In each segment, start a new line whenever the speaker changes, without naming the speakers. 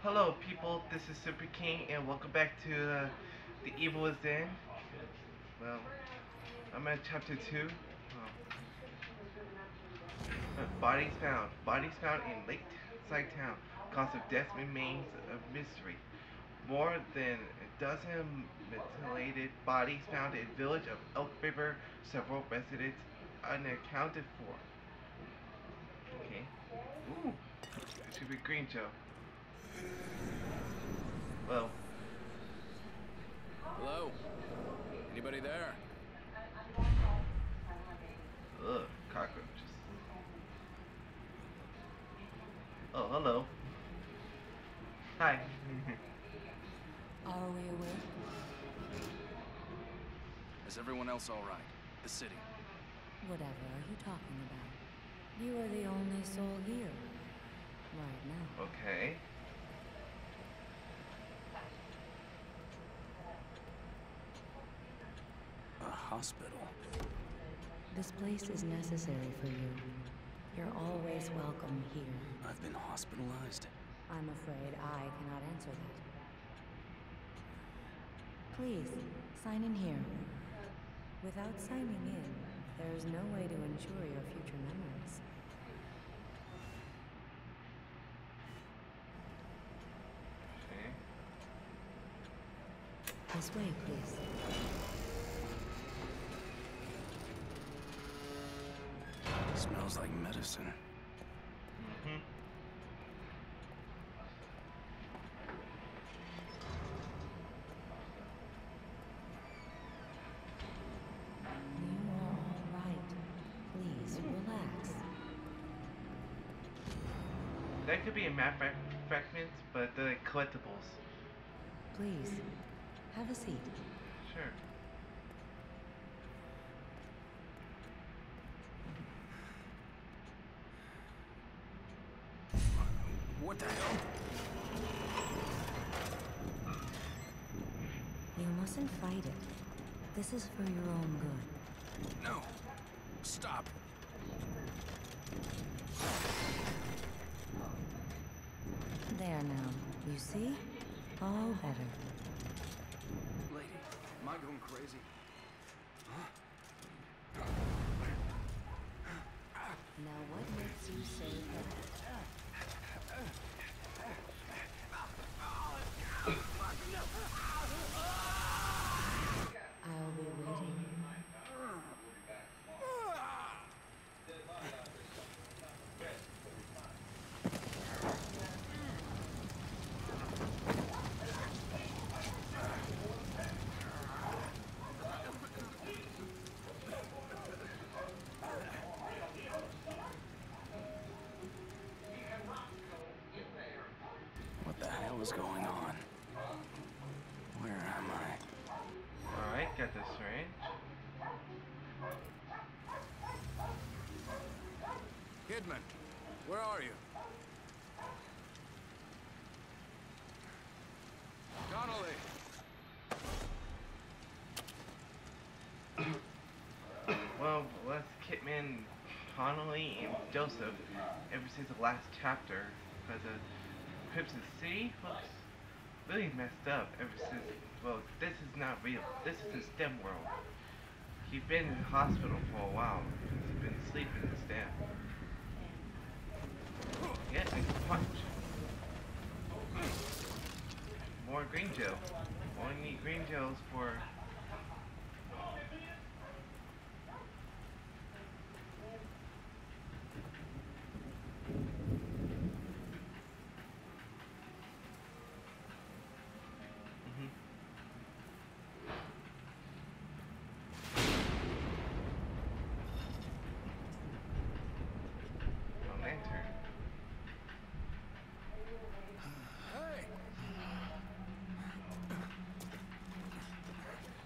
Hello, people. This is Super King, and welcome back to The Evil Is In. Well, I'm at chapter 2. Bodies found. Bodies found in Lakeside Town. Cause of death remains a mystery. More than a dozen mutilated bodies found in village of Elk River. Several residents unaccounted for. Okay. Ooh, it should be Green Joe. Well,
Hello? Anybody there?
ugh, cockroaches. Oh, hello. Hi.
Are we awake?
Is everyone else all right? The city.
Whatever are you talking about? You are the only soul here. Right now.
Okay.
A hospital.
This place is necessary for you. You're always welcome here.
I've been hospitalized.
I'm afraid I cannot answer that. Please, sign in here. Without signing in, there is no way to ensure your future memories.
Okay.
This way, please.
Smells like medicine.
Mm-hmm.
You are all right. Please, relax.
That could be a map fragment, but the collectibles.
Please, have a seat.
Sure.
What the hell?
You mustn't fight it. This is for your own good.
No. Stop.
There now. You see? All better.
Lady, am I going crazy?
Now what makes you say that? I'll be waiting.
What the hell is going on? Where am I?
Alright, got this range.
Kidman, where are you? Donnelly!
Well, let's Kitman, Connolly, and Joseph ever since the last chapter. Because Crimson City looks really messed up ever since. Well, this is not real. This is the STEM world. He's been in the hospital for a while. He's been sleeping instead. Yeah, and punch. More green gel. Only need green gels for. Mhm. A lantern.
Hey!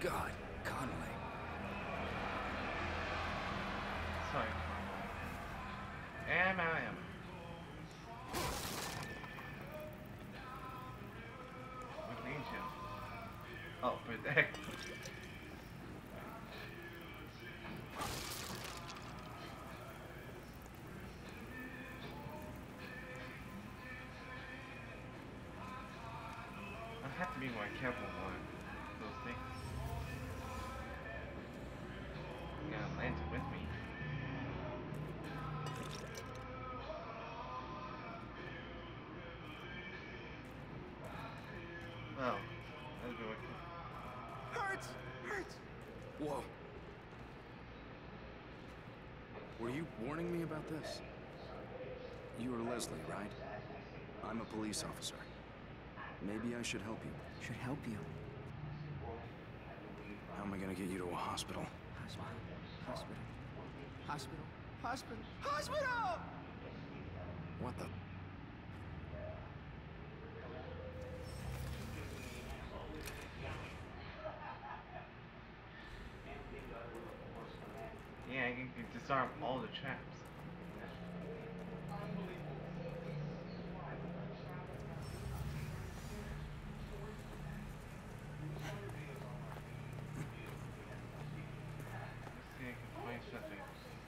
God, Conley.
Sorry. Am. Magnesium. Oh, protect. I have to be more careful on those things. I got a lantern with me. Well, that's a good one.
Hurts! Hurts! Whoa. Were you warning me about this? You are Leslie, right? I'm a police officer. Maybe I should help you.
Should help you.
How am I gonna get you to a hospital?
Hospital. Hospital. Hospital. Hospital. Hospital!
What the?
Yeah, I can disarm all the traps. Let's see if I can find something.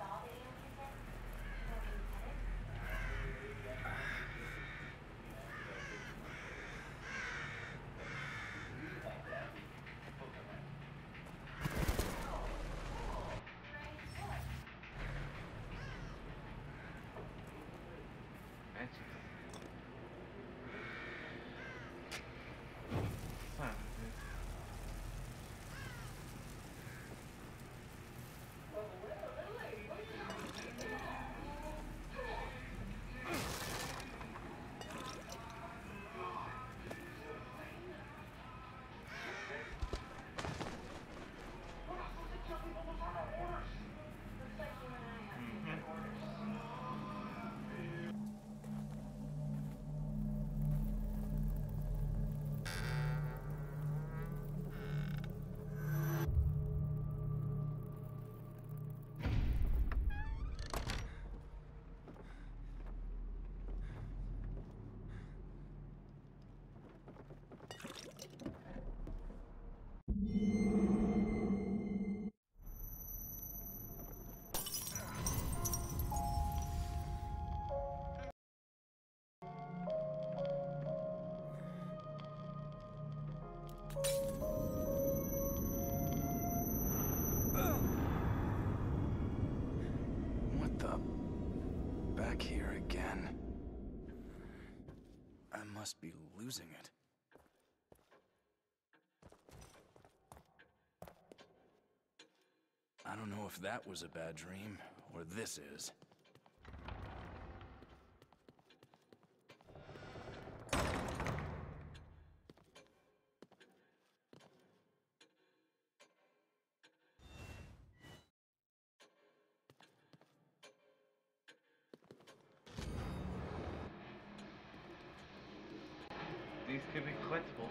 What the? Back here again. I must be losing it. I don't know if that was a bad dream, or this is.
These could be collectibles.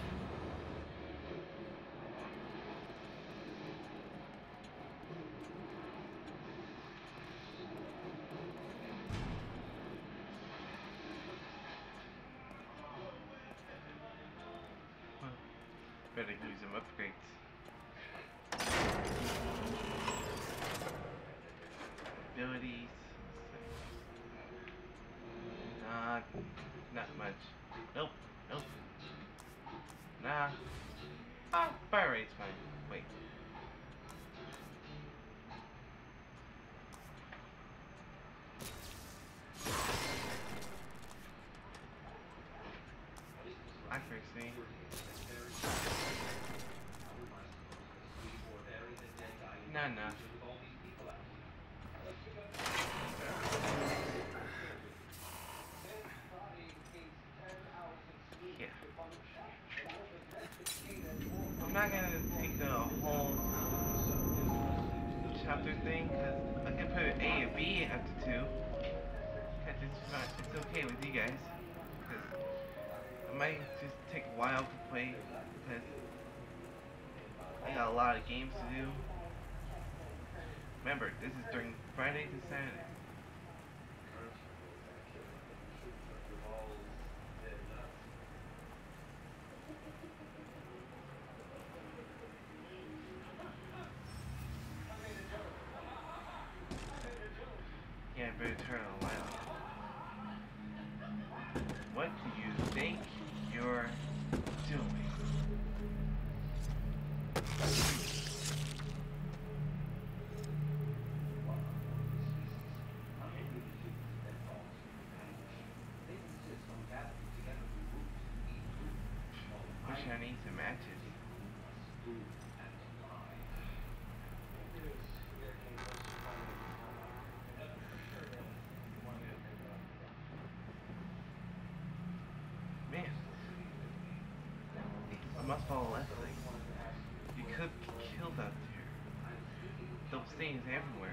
Well, better use them upgrades. Abilities. Not much. Nope. Nope. Nah. Ah, fire rate's fine. Wait. Accuracy. Not enough. Yeah. I'm not gonna take the whole chapter thing, because I can put A and B after 2. Because it's okay with you guys. Because it might just take a while to play, because I got a lot of games to do. Remember, this is during Friday to Saturday. Yeah, I better turn the light on. What do you think you're doing? Wish I need some matches. Man, I must follow Leslie. You could be killed out there. Those things everywhere.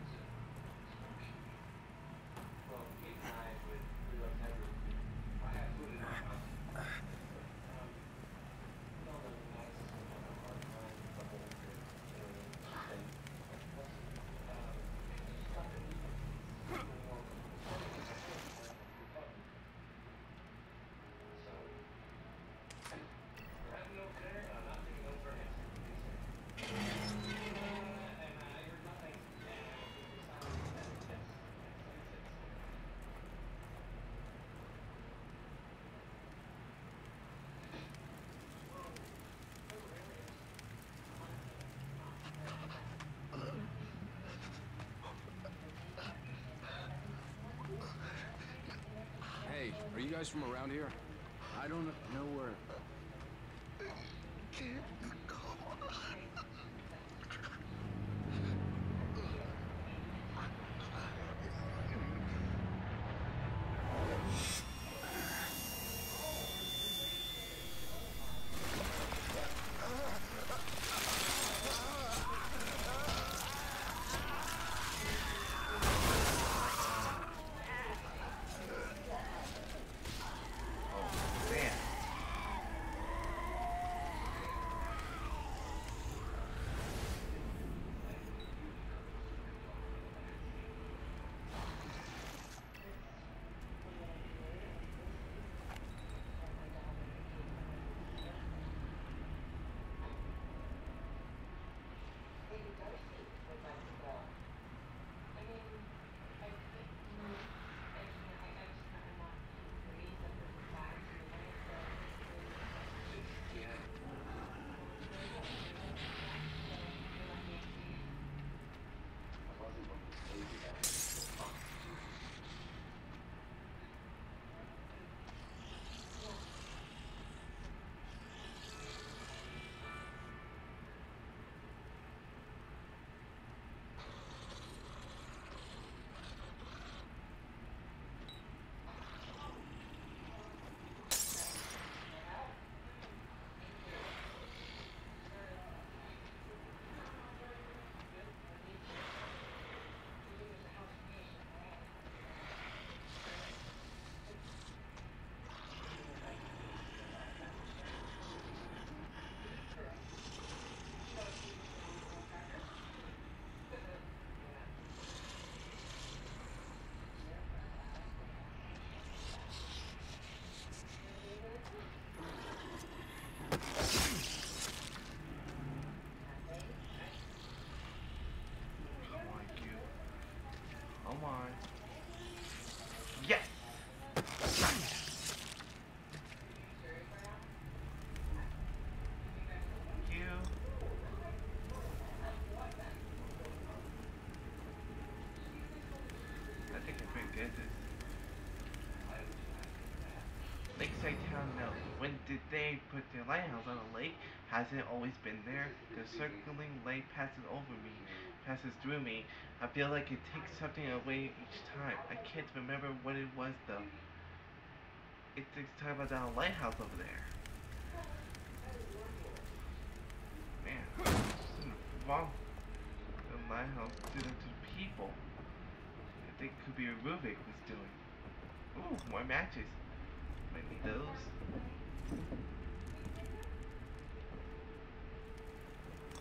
Hey, are you guys from around here? I don't know where...
Yes! You. I think I'm pretty good at this. Lakeside Town knows. When did they put their lighthouse on a lake? Hasn't it always been there? The circling lake passes over me, passes through me. I feel like it takes something away each time. I can't remember what it was though. It takes time about that lighthouse over there. Man, something wrong. The lighthouse did it to the people. I think it could be a Rubik was doing. Ooh, more matches. Might need those.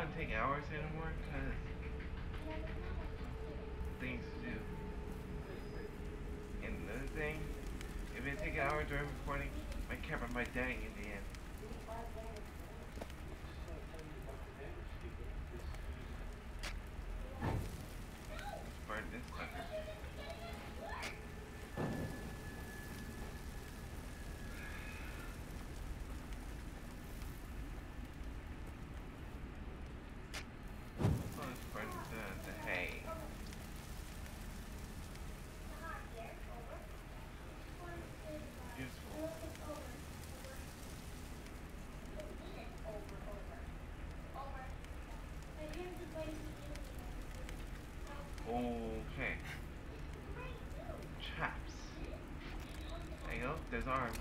want to take hours anymore because things to do. And another thing, if it take an hour during recording, my camera might die in the end. Let's burn this sucker. Let's burn the hay. Useful. Okay. Traps. There you go. There's arms.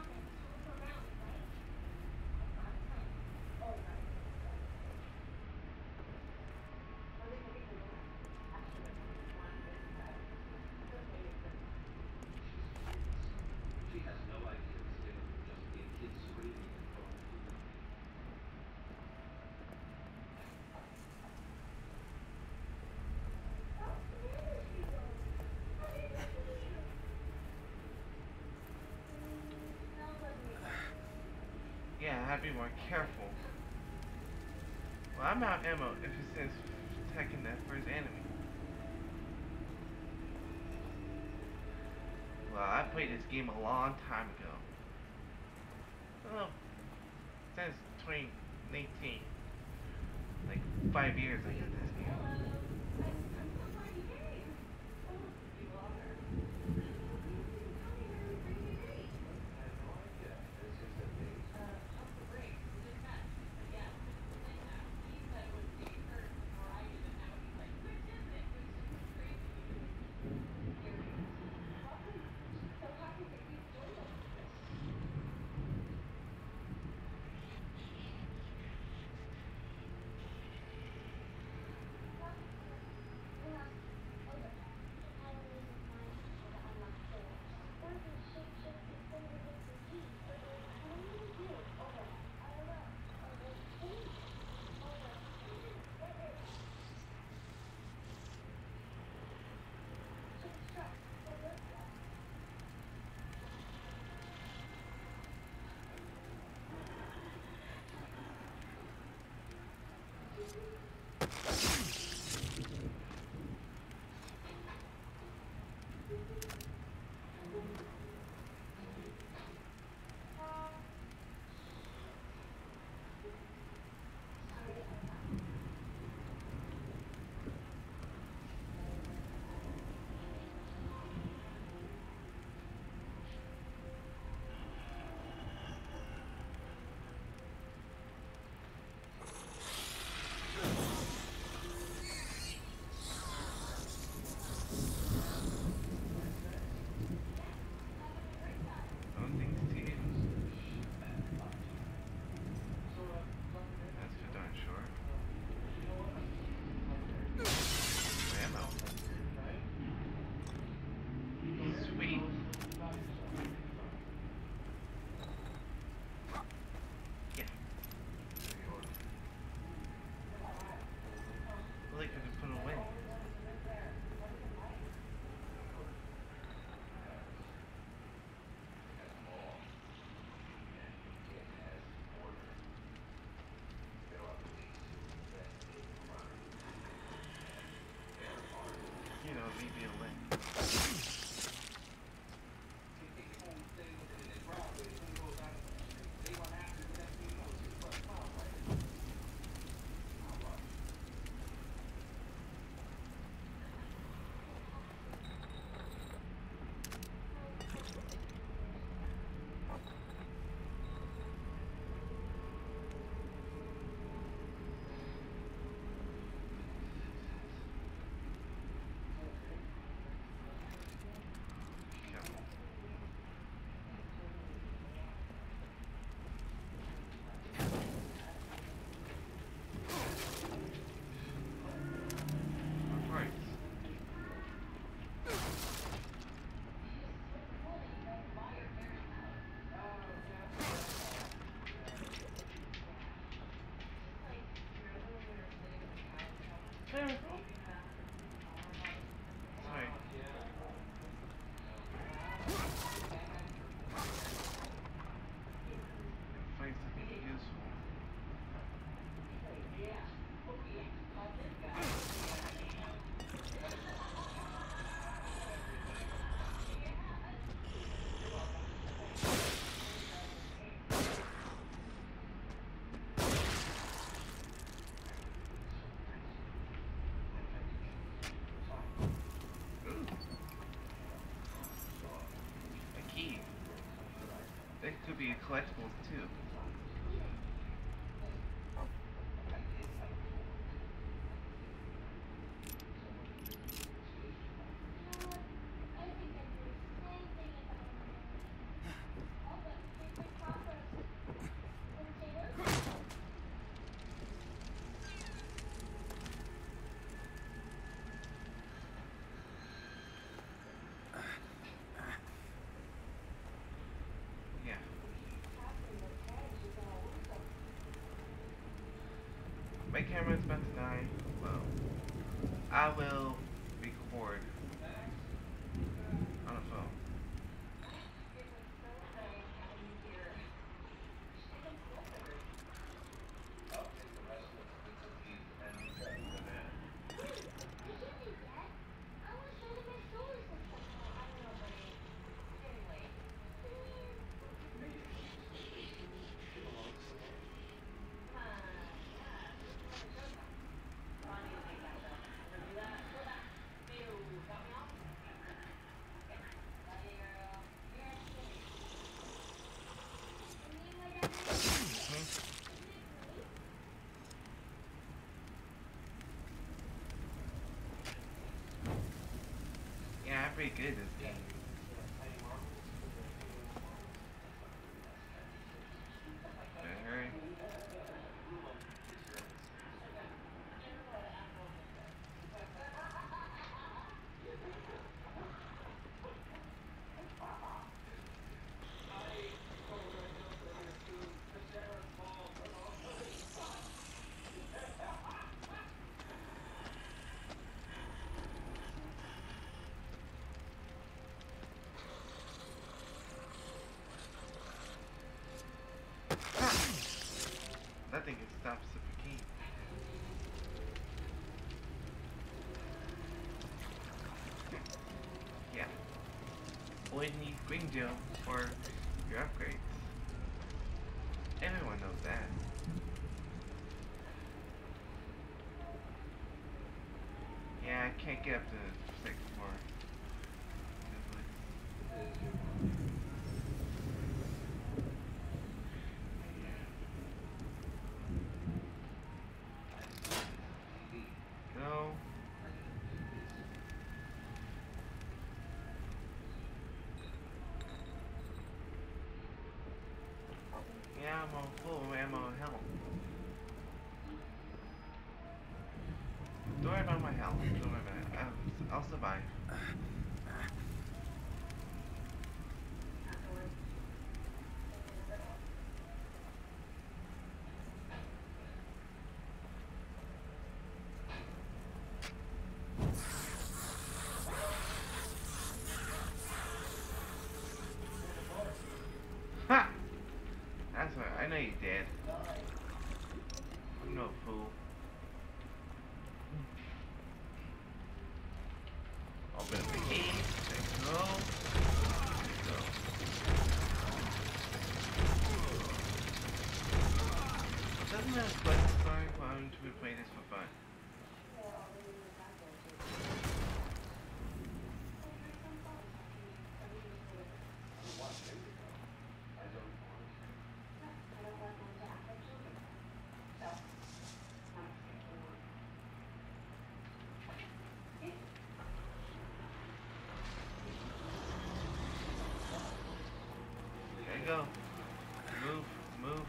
Yeah, I have to be more careful. Well, I'm out of ammo if it says attacking that first enemy. Well, I played this game a long time ago. Well, since 2018. Like 5 years I got this game. Leave me a link. collectibles too. Yeah. My camera's about to die. Well, I will record on a phone. Yeah, I'm pretty good at this game. Better hurry. Nothing can stop Super King. Yeah. Only need Green Gel for your upgrades. Everyone knows that. Yeah, I can't get up to the second floor. Go. Yeah, I'm on full ammo and health. Don't worry about my health. Don't worry about it. I'll survive. Ha! That's right. I know you're dead. I'm no fool. Open up the key. Let's go. Let's go. Doesn't that quite sorry for having to play this for fun? There you go. Move, move.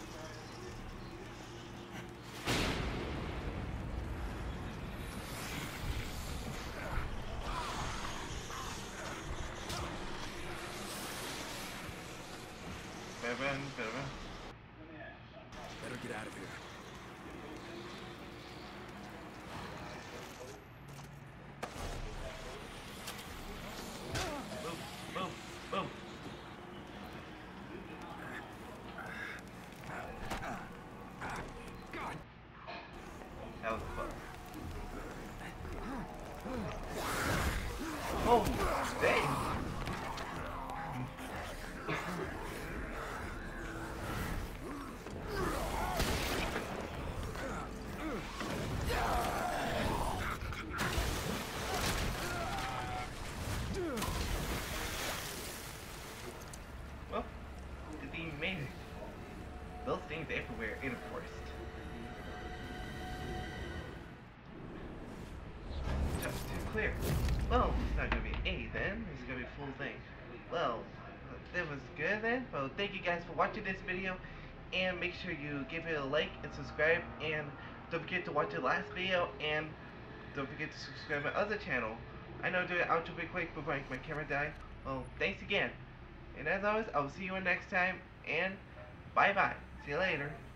Better run, better run.
Better get out of here.
Move, move, move. That was fun. Oh, dang. Well, the demon made it. Well, it's not gonna be A then. It's gonna be a full thing. Well, that was good then. Well, thank you guys for watching this video, and make sure you give it a like and subscribe, and don't forget to watch the last video, and don't forget to subscribe to my other channel. I know I do it outro real quick before my camera died. Well, thanks again. And as always, I will see you next time, and bye bye. See you later.